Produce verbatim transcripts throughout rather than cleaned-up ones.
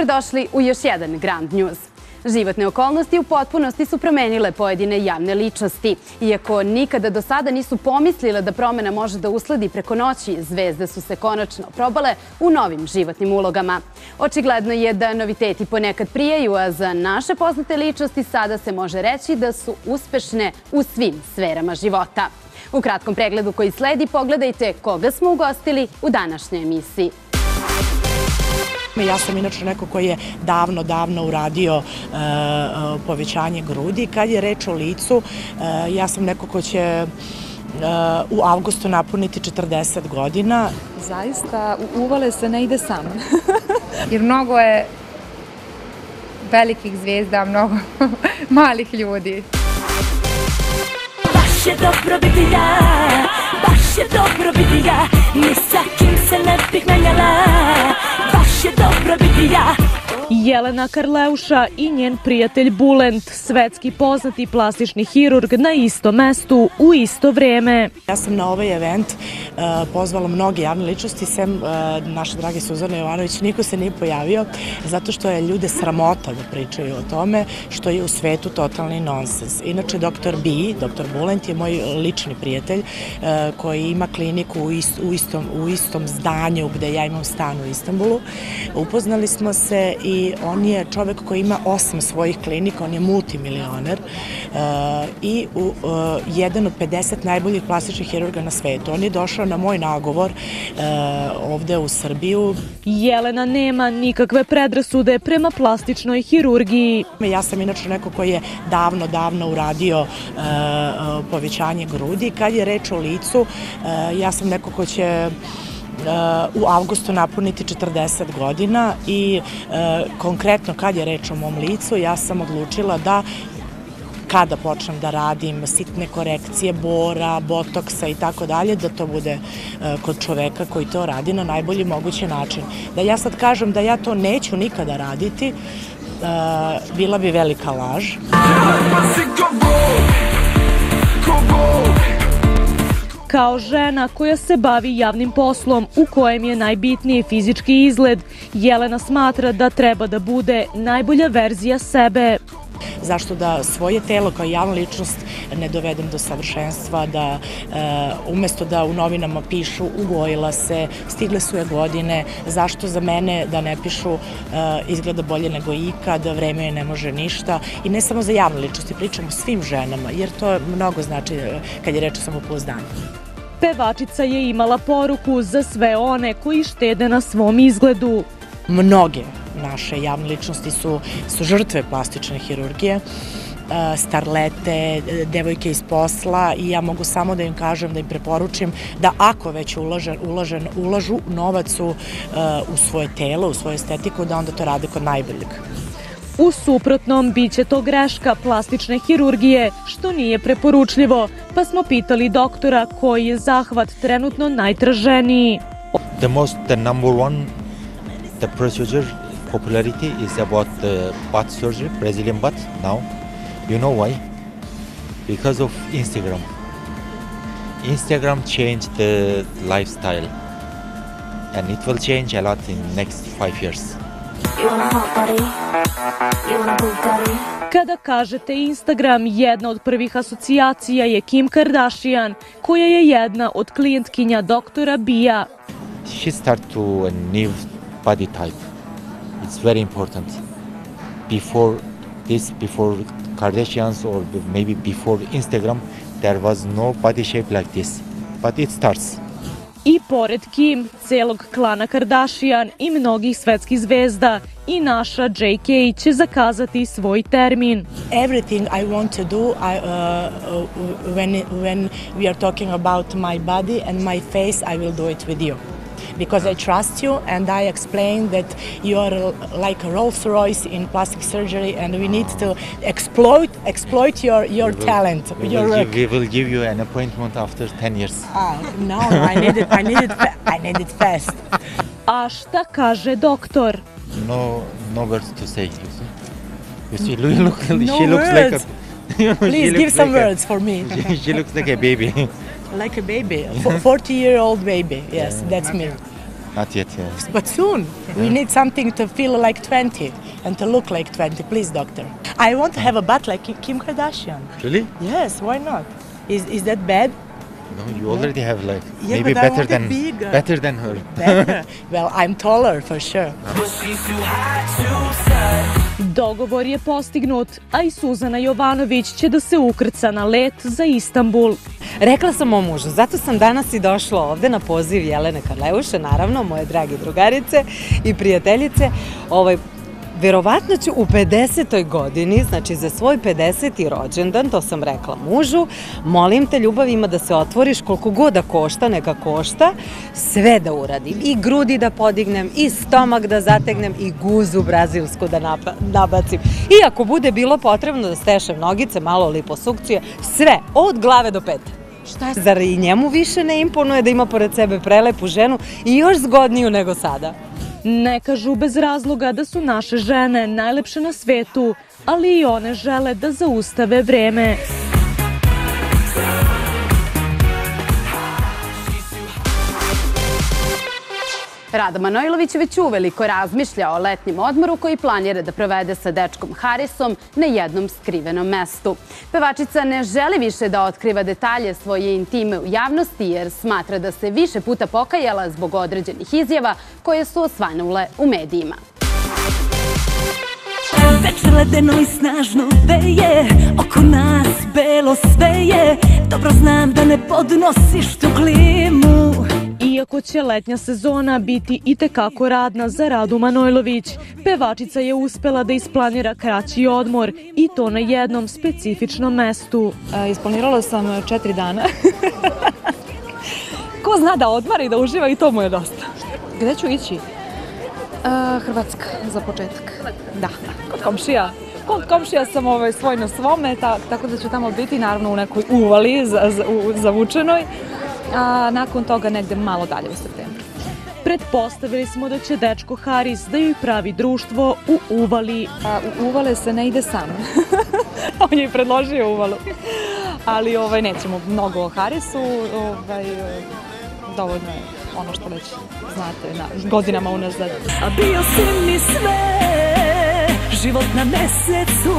Dobrodošli u još jedan Grand News. Životne okolnosti u potpunosti su promenile pojedine javne ličnosti. Iako nikada do sada nisu pomislile da promena može da usledi preko noći, zvezde su se konačno probale u novim životnim ulogama. Očigledno je da noviteti ponekad prijaju, a za naše poznate ličnosti sada se može reći da su uspešne u svim sferama života. U kratkom pregledu koji sledi pogledajte koga smo ugostili u današnjoj emisiji. Ja sam inače neko koji je davno, davno uradio povećanje grudi. Kad je reč o licu, ja sam neko ko će u avgustu napuniti četrdeset godina. Zaista, u uvale se ne ide sam. Jer mnogo je velikih zvijezda, mnogo malih ljudi. Baš je dobro biti ja, baš je dobro biti ja, ni sa kim se ne bih menjala, baš je dobro biti ja. Jelena Karleuša i njen prijatelj Bulent, svetski poznati plastični hirurg na istom mestu u isto vreme. Ja sam na ovaj event pozvala mnoge javne ličnosti, sem naše drage Suzane Jovanović, niko se nije pojavio, zato što je ljude sramota da pričaju o tome, što je u svetu totalni nonsens. Inače, doktor B, doktor Bulent je moj lični prijatelj koji ima kliniku u istom, u istom zdanju gde ja imam stan u Istanbulu. Upoznali smo se i on je čovek koji ima osam svojih klinika, on je multimilioner i jedan od pedeset najboljih plastičnih hirurga na svetu. On je došao na moj nagovor ovde u Srbiju. Jelena nema nikakve predrasude prema plastičnoj hirurgiji. Ja sam inače neko koji je davno, davno uradio povećanje grudi. Kad je reč o licu, ja sam neko ko će u avgustu napuniti četrdeset godina i konkretno kad je reč o mom licu, ja sam odlučila da kada počnem da radim sitne korekcije, bora, botoksa i tako dalje, da to bude kod čoveka koji to radi na najbolji mogući način. Da ja sad kažem da ja to neću nikada raditi, bila bi velika laž. Kao žena koja se bavi javnim poslom u kojem je najbitniji fizički izgled, Jelena smatra da treba da bude najbolja verzija sebe. Zašto da svoje telo kao javna ličnost ne dovedem do savršenstva, da umesto da u novinama pišu ugojila se, stigle su je godine, zašto za mene da ne pišu izgleda bolje nego ikad, vreme je ne može ništa i ne samo za javne ličnosti, pričamo o svim ženama jer to mnogo znači kad je reč o samopouzdanju. Pevačica je imala poruku za sve one koji štede na svom izgledu. Mnoge naše javne ličnosti su, su žrtve plastične hirurgije, starlete, devojke iz posla i ja mogu samo da im kažem, da im preporučim da ako već ulažen, ulažen, ulažu novac u, u svoje telo, u svoju estetiku, da onda to rade kod najboljeg. U suprotnom, bit će to greška plastične hirurgije, što nije preporučljivo, pa smo pitali doktora koji je zahvat trenutno najtraženiji. The most, the number one, the procedure popularity is about the butt surgery, Brazilian butt now. You know why? Because of Instagram. Instagram changed the lifestyle and it will change a lot in next five years. Kada kažete Instagram, jedna od prvih asocijacija je Kim Kardashian, koja je jedna od klijentkinja doktora Bia. She start to a new body type. It's very important. Before this, before Kardashians or maybe before Instagram, there was no body shape like this. But it starts. I pored Kim, celog klana Kardashian i mnogih svetskih zvezda, i naša J K će zakazati svoj termin. Everything I want to do I, uh, when, when we are talking about my body and my face, I will do it with you. Because I trust you and I explain that you are like a Rolls Royce in plastic surgery and we need to exploit exploit your your will, talent. We, your will give, we will give you an appointment after ten years. Ah, no, I need it. I need it. I need it fast. A šta kaže doktor? No, no words to say. You see, you see, look, no she looks words. like a. You know, Please give some like words a, for me. She, she looks like a baby. Like a baby, forty-year-old baby. Yes, that's me. Not yet, yeah. But soon, we need something to feel like twenty and to look like twenty. Please, doctor. I want to have a butt like Kim Kardashian. Really? Yes, why not? Is is that bad? No, you already have like Yeah, maybe but I better want it than bigger. better than her. Better? Well, I'm taller for sure. Dogovor je postignut, a i Suzana Jovanović će da se ukrca na let za Istanbul. Rekla sam mom mužu, zato sam danas i došla ovde na poziv Jelene Karleuše, naravno, moje drage drugarice i prijateljice. Ovaj, verovatno ću u pedesetoj godini, znači za svoj pedeseti rođendan, to sam rekla mužu, molim te ljubav ima da se otvoriš koliko god da košta, neka košta, sve da uradim. I grudi da podignem, i stomak da zategnem, i guzu brazilsku da nabacim. I ako bude bilo potrebno da stešem nogice, malo liposukcije, sve, od glave do pete. Šta, zar i njemu više ne imponuje da ima pored sebe prelepu ženu i još zgodniju nego sada? Ne kažu bez razloga da su naše žene najlepše na svetu, ali i one žele da zaustave vreme. Rada Manojlović već uveliko razmišlja o letnjem odmoru koji planira da provede sa dečkom Harisom na jednom skrivenom mestu. Pevačica ne želi više da otkriva detalje svoje intime u javnosti jer smatra da se više puta pokajala zbog određenih izjava koje su osvanule u medijima. Veče ledeno i snažno veje, oko nas belo sve je, dobro znam da ne podnosiš tu klimu. Iako će letnja sezona biti itekako radna za Radu Manojlović, pevačica je uspela da isplanira kraći odmor i to na jednom specifičnom mestu. Isplanirala sam četiri dana. Ko zna da odmara i da uživa i to mu je dosta. Gde ću ići? Hrvatska za početak. Da, kod komšija. Kod komšija sam svoj na svome, tako da ću tamo biti naravno u nekoj uvali zavučenoj. A nakon toga negde malo dalje u septembru. Pretpostavili smo da će dečko Haris da joj pravi društvo u Uvali. U Uvale se ne ide sam. On je i predložio Uvalu. Ali nećemo mnogo o Harisu. Dovoljno je ono što već znate godinama unazad. A bio si mi sve, život na mesecu.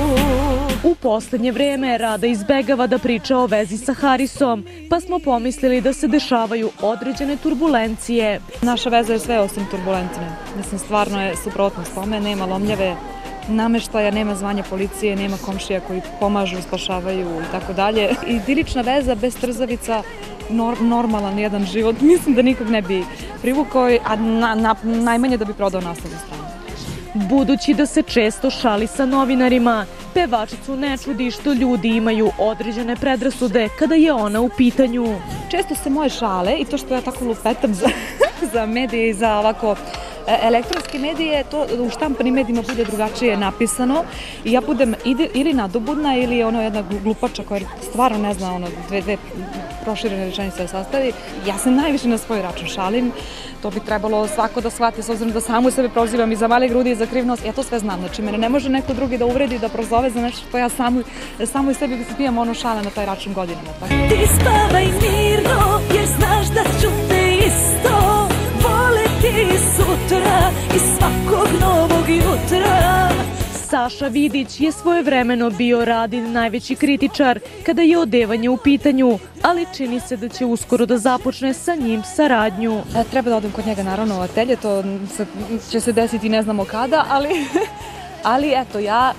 U poslednje vreme Rada izbegava da priča o vezi sa Harisom, pa smo pomislili da se dešavaju određene turbulencije. Naša veza je sve osim turbulencije. Mislim, stvarno je suprotno s tome, nema lomljave nameštaja, nema zvanja policije, nema komšija koji pomažu, spašavaju i tako dalje. Idilična veza bez trzavica, normalan jedan život, mislim da nikog ne bi privukao, a najmanje da bi prodao naslovnu stranu. Budući da se često šali sa novinarima, pevačicu ne čudi što ljudi imaju određene predrasude kada je ona u pitanju. Često se moje šale i to što ja tako lupetam za medije i za ovako elektronske medije, to u štampanim medijima bude drugačije napisano i ja budem ili nadobudna ili ono jedna glupača koja stvarno ne zna ono dve proširene rečenice da sastavi. Ja se najviše na svoj račun šalim, to bi trebalo svako da shvati s obzirom da samu sebe prozivam i za male grudi i za kriv nos, ja to sve znam, znači mene ne može neko drugi da uvredi, da prozove za nešto što ja samo i sebi spijam ono šale na taj račun godinama. Ti spavaj mirno jer znaš da ću te isto voleti sutra i svakog novog jutra. Saša Vidić je svojevremeno bio Radin najveći kritičar kada je odevanje u pitanju, ali čini se da će uskoro da započne sa njim saradnju. Treba da odem kod njega naravno u atelje, to će se desiti ne znamo kada, ali eto ja...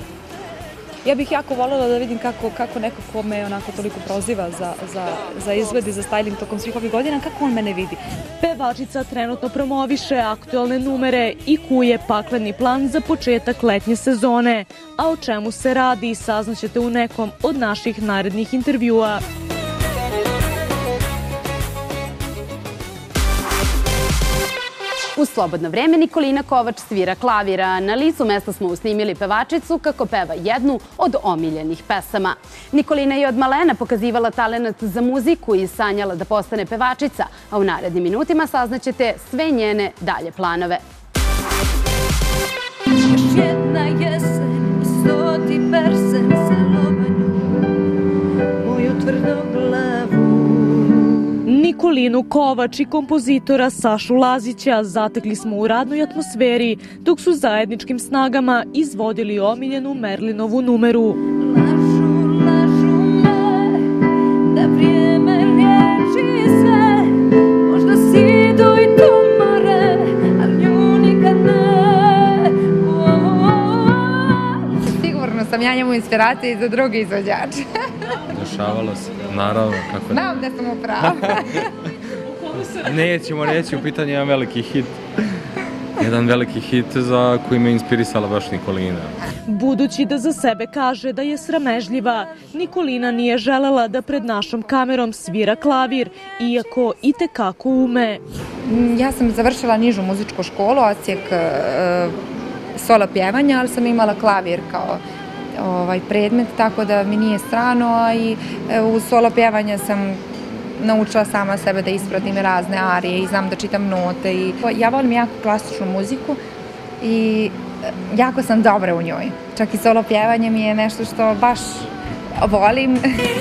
Ja bih jako voljela da vidim kako neko ko me onako toliko proziva za izgled i za styling tokom svih ovih godina, kako on mene vidi. Pevačica trenutno promoviše aktualne numere i kuje pakleni plan za početak letnje sezone, a o čemu se radi saznaćete u nekom od naših narednih intervjua. U slobodno vreme Nikolina Kovač svira klavira. Na licu mesta smo usnimili pevačicu kako peva jednu od omiljenih pesama. Nikolina je od malena pokazivala talenat za muziku i sanjala da postane pevačica, a u narednim minutima saznaćete sve njene dalje planove. Još jedna jesen i stoti persen se lobanju moju tvrdoglavu. Nikolinu Kovač i kompozitora Sašu Lazića zatekli smo u radnoj atmosferi dok su zajedničkim snagama izvodili omiljenu Merlinovu numeru. Lažu, lažu me, da vrijeme liječi sve, možda sidu i tumore, ali nju nikad ne. Sigurno sam ja njemu inspiracija i za drugi izvođač. Dešavalo se, naravno, kako ne. Znam da sam u pravu. Nećemo reći, u pitanju je jedan veliki hit. Jedan veliki hit za koji me inspirisala baš Nikolina. Budući da za sebe kaže da je sramežljiva, Nikolina nije želela da pred našom kamerom svira klavir, iako i tekako ume. Ja sam završila nižu muzičku školu, odsjek solo pjevanja, ali sam imala klavir kao ovaj predmet, tako da mi nije strano, a i u solo pjevanja sam naučila sama sebe da ispratim razne arije i znam da čitam note. I ja volim jako klasičnu muziku i jako sam dobra u njoj. Čak i solo pjevanje mi je nešto što baš volim.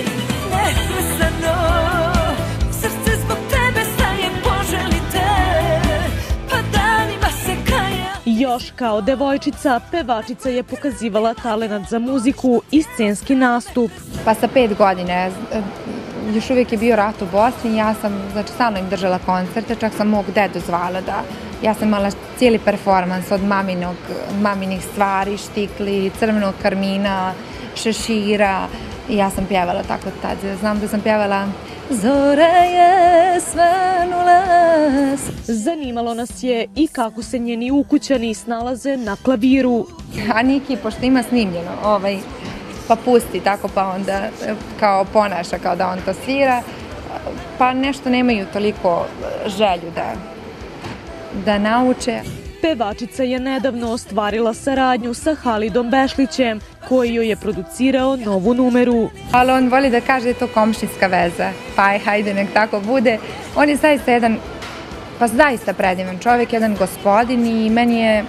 Još kao devojčica, pevačica je pokazivala talenat za muziku i scenski nastup. Pa sa pet godina, još uvijek je bio rat u Bosni i ja sam, znači, stalno im držala koncerte, čak sam mog dedu zvala da, ja sam imala cijeli performans od maminog, maminih stvari, štikli, crvenog karmina, šešira i ja sam pjevala tako tad. Znam da sam pjevala Zore je svenule. Zanimalo nas je i kako se njeni ukućani snalaze na klaviru. A Niki, pošto ima snimljeno, ovaj, pa pusti tako, pa onda kao ponaša kao da on to svira, pa nešto nemaju toliko želju da, da nauče. Pevačica je nedavno ostvarila saradnju sa Halidom Bešlićem, koji joj je producirao novu numeru. Ali on voli da kaže da je to komšijska veza, pa aj, hajde, nek tako bude. On je zaista jedan, pa zaista predivan čovjek, jedan gospodin i meni je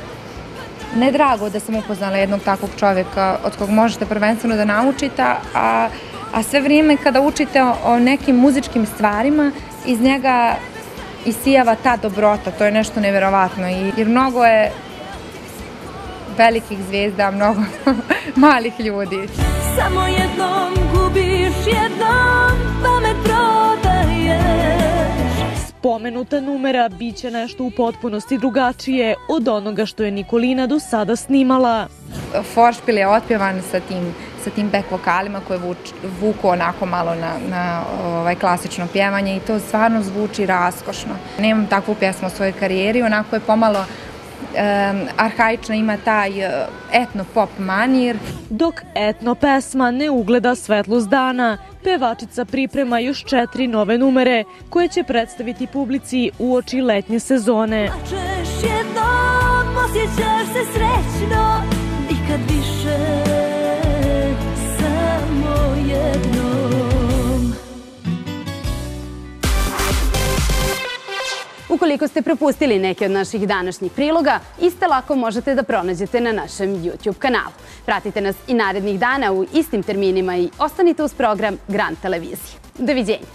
ne drago da sam upoznala jednog takvog čovjeka od kog možete prvenstveno da naučite, a, a sve vrijeme kada učite o, o nekim muzičkim stvarima, iz njega isijava ta dobrota, to je nešto nevjerovatno, jer mnogo je velikih zvijezda, mnogo malih ljudi. Samo jednom gubiš, jednom pamet prodaješ. Spomenuta numera biće nešto u potpunosti drugačije od onoga što je Nikolina do sada snimala. Foršpil je otpjevan sa tim, sa tim back vokalima koje vuč, vuku onako malo na, na ovaj, klasično pjevanje i to stvarno zvuči raskošno. Nemam takvu pjesmu u svojoj karijeri, onako je pomalo um, arhaično, ima taj uh, etno-pop manir. Dok etno pesma ne ugleda svetlost dana, pevačica priprema još četiri nove numere koje će predstaviti publici uoči letnje sezone. Plačeš jednom, osjećaš se srećno, nikad više, samo jednom. Ukoliko ste propustili neke od naših današnjih priloga, iste lako možete da pronađete na našem YouTube kanalu. Pratite nas i narednih dana u istim terminima i ostanite uz program Grand televizije. Doviđenja!